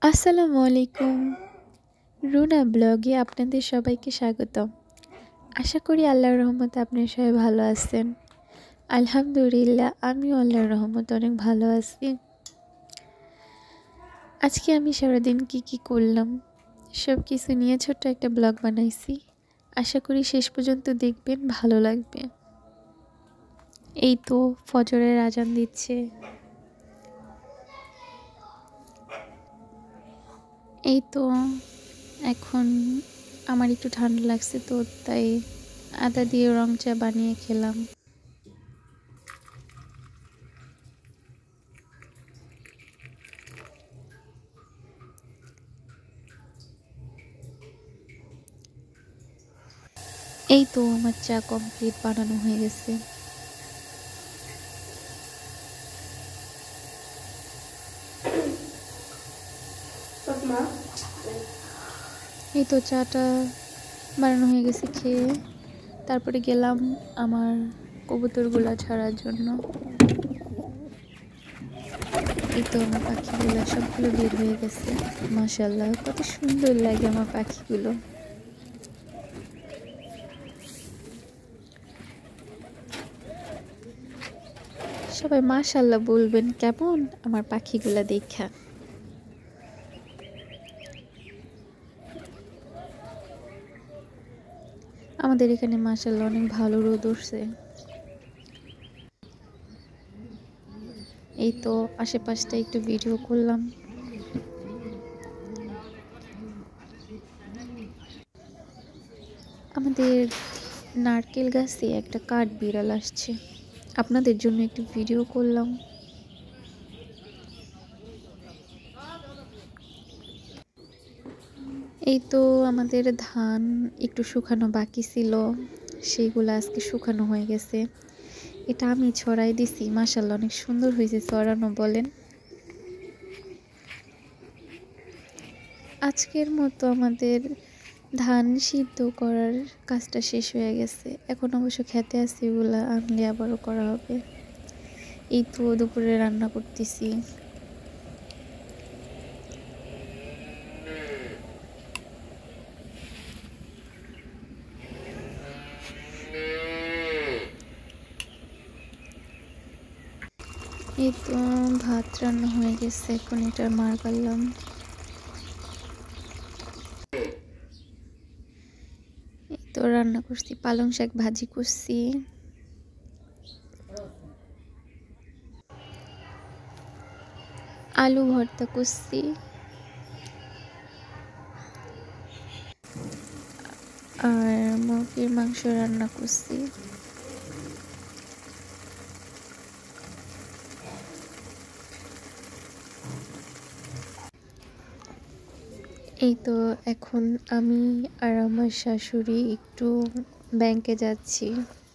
আসসালামু আলাইকুম। রুনা ব্লগে আপনাদের সবাইকে স্বাগতম। আশা করি আল্লাহর রহমতে আপনারা সবাই ভালো আছেন। আলহামদুলিল্লাহ আমিও আল্লাহর রহমতে অনেক ভালো আছি। আজকে আমি সারাদিন কি করলাম সব কিছু নিয়ে ছোট্ট একটা ব্লগ বানাইছি। আশা করি শেষ পর্যন্ত দেখবেন, ভালো লাগবে। এই তো ফজরের আজান দিচ্ছে। এই তো এখন আমার একটু ঠান্ডা লাগছে, তো তাই আদা দিয়ে রং চা বানিয়ে খেলাম। এই তো আমার চা কমপ্লিট, বানানো হয়ে গেছে। এই তো চাটা বানানো হয়ে গেছে, খেয়ে তারপরে গেলাম আমার কবুতরগুলা ছাড়ার জন্য। এই তো আমার পাখিগুলো সবগুলো বের হয়ে গেছে। মাশাআল্লাহ, কত সুন্দর লাগে আমার পাখিগুলো। সবাই মাশাআল্লাহ বলবেন কেমন আমার পাখিগুলা দেখা। আমাদের এখানে মাশাআল্লাহ অনেক ভালো রোদ উঠছে। এই তো আশেপাশটা একটু ভিডিও করলাম। আমাদের নারকেল গাছে একটা কাঠ বিড়াল আসছে, আপনাদের জন্য একটু ভিডিও করলাম। এই তো আমাদের ধান একটু শুকানো বাকি ছিল, সেগুলো আজকে শুকানো হয়ে গেছে। এটা আমি ছড়াই দিছি, মাশাআল্লাহ অনেক সুন্দর হয়েছে ছড়ানো। বলেন, আজকের মতো আমাদের ধান সিদ্ধ করার কাজটা শেষ হয়ে গেছে। এখন অবশ্য খেতে আসছে, এগুলো আনলে আবারও করা হবে। এই তো দুপুরে রান্না করতেছি। এই তো ভাত রান্না হয়ে গেছে, এখন এটা মার করলাম। এই তো রান্না করছি, পালং শাক ভাজি করছি, আলু ভর্তা করছি, আর মুরগির মাংস রান্না করছি। এই তো এখন আমি আর আমার শাশুড়ি একটু ব্যাংকে যাচ্ছি।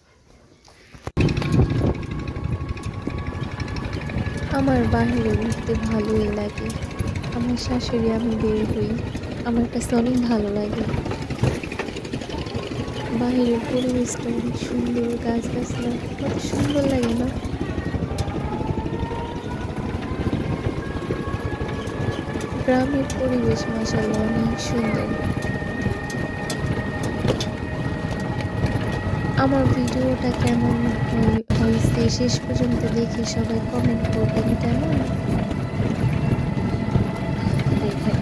আমার বাইরে ঘুরতে ভালোই লাগে। আমার শাশুড়ি আমি বের হই, আমার কাছে অনেক ভালো লাগে। বাহিরের পরিবেশটা অনেক সুন্দর, গাছগাছলা কত সুন্দর লাগে না? গ্রামের পরিবেশ মাশাআল্লাহ অনেক সুন্দর। আমার ভিডিওটা কেমন হয়েছে শেষ পর্যন্ত দেখে সবাই কমেন্ট করবেন কেমন। দেখেন,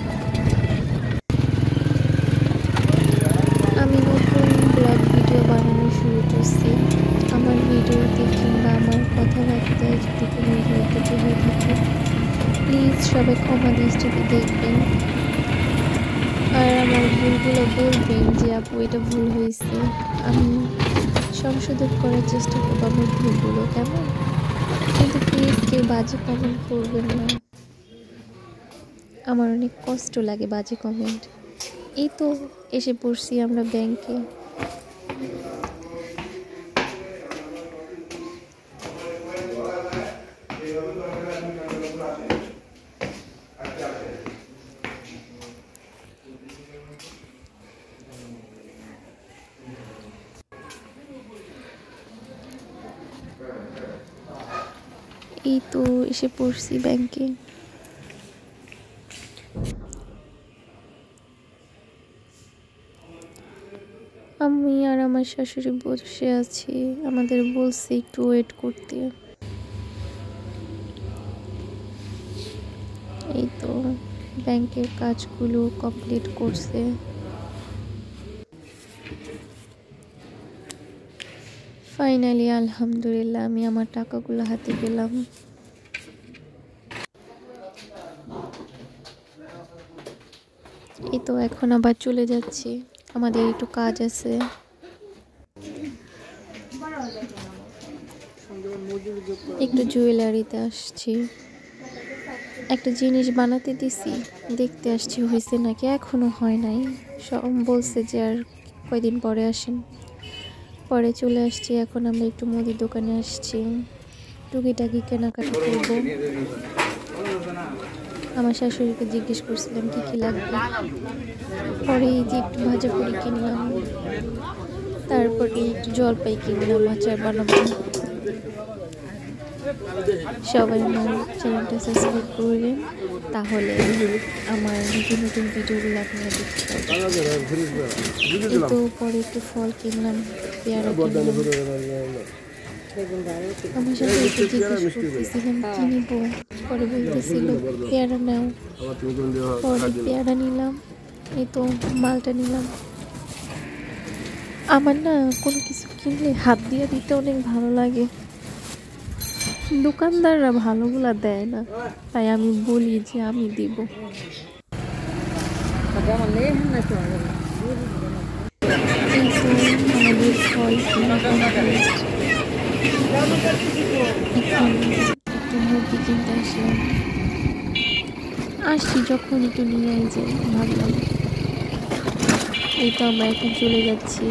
আমি নতুন ব্লগ ভিডিও বানানো শুরু করছি। আমার ভিডিওতে কিংবা আমার কথাবার্তায় যদি কোনো ভুল ত্রুটি হয়ে থাকে প্লিজ সবাই ক্ষমা দৃষ্টিতে দেখবেন, আর আমার ভুলগুলো বলবেন যে আপু এটা ভুল হয়েছে। আমি সংশোধন করার চেষ্টা করবো আমার ভুলগুলো, কেমন? কিন্তু প্লিজ কেউ বাজে কমেন্ট করবেন না, আমার অনেক কষ্ট লাগে বাজে কমেন্ট। এই তো এসে পড়ছি আমরা ব্যাংকে। এই তো এসে পড়ছি ব্যাংকে। আমি আর আমার শাশুড়ি বসে আছি, আমাদের বলছে একটু ওয়েট করতে। এই তো ব্যাংকের কাজগুলো কমপ্লিট করছে। ফাইনালি আলহামদুলিল্লাহ আমি আমার টাকাগুলো হাতে পেলাম। এই তো এখন আবার চলে যাচ্ছি, আমাদের একটু কাজ আছে। একটু জুয়েলারিতে আসছি, একটা জিনিস বানাতে দিছি, দেখতে আসছি হয়েছে নাকি, এখনো হয় নাই। সব বলছে যে আর কয়দিন পরে আসেন, পরে চলে আসছি। এখন আমরা একটু মুদির দোকানে আসছি, টুকিটাকি কেনাকাটা করবো। আমার শাশুড়িকে জিজ্ঞেস করছিলাম কি কি লাগবে, পরে এই যে একটু ভাজা পুরি কিনলাম, তারপরে একটু জলপাই কিনলাম, আচার বানাবো। সবাই আমার চ্যানেলটা সাবস্ক্রাইব করবেন, তাহলে আমার নতুন নতুন ভিডিওগুলো আপনারা দেখতে পাবেন। তো পরে একটু ফল কিনলাম, পেয়ারা কিনলাম। আমার সাথে একটু জিজ্ঞেস করতেছিলাম কি নিবো, পরে বলতেছিল পেয়ারা নাও, পরে পেয়ারা নিলাম। এই তো মালটা নিলাম। আমার না কোনো কিছু কিনলে হাত দিয়ে দিতে অনেক ভালো লাগে, দোকানদাররা ভালোগুলা দেয় না, তাই আমি বলি যে আমি দিব। এই তো আমাদের ফল কিনা কমপ্লিট। এখন একটু মুরগি কিনতে আসলাম, আসছি যখন একটু নিয়ে যাই ভাবলাম। এই তো আমরা এখন চলে যাচ্ছি।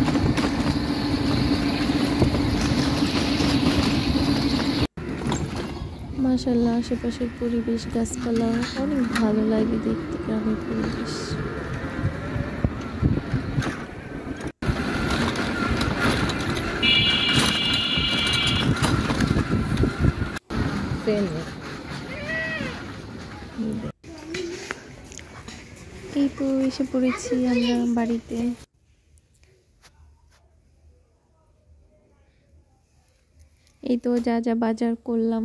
মাশাআল্লাহ আশেপাশের পরিবেশ, গাছপালা অনেক ভালো লাগে দেখতে, গ্রামের পরিবেশ। এই তো এসে পড়েছি আমরা বাড়িতে। এই তো যা যা বাজার করলাম,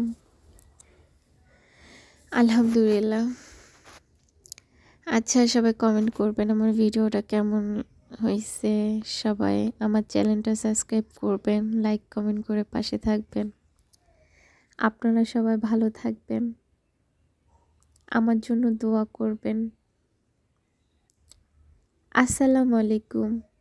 আলহামদুলিল্লাহ। আচ্ছা, সবাই কমেন্ট করবেন আমার ভিডিওটা কেমন হয়েছে। সবাই আমার চ্যানেলটা সাবস্ক্রাইব করবেন, লাইক কমেন্ট করে পাশে থাকবেন। আপনারা সবাই ভালো থাকবেন, আমার জন্য দোয়া করবেন। আসসালামু আলাইকুম।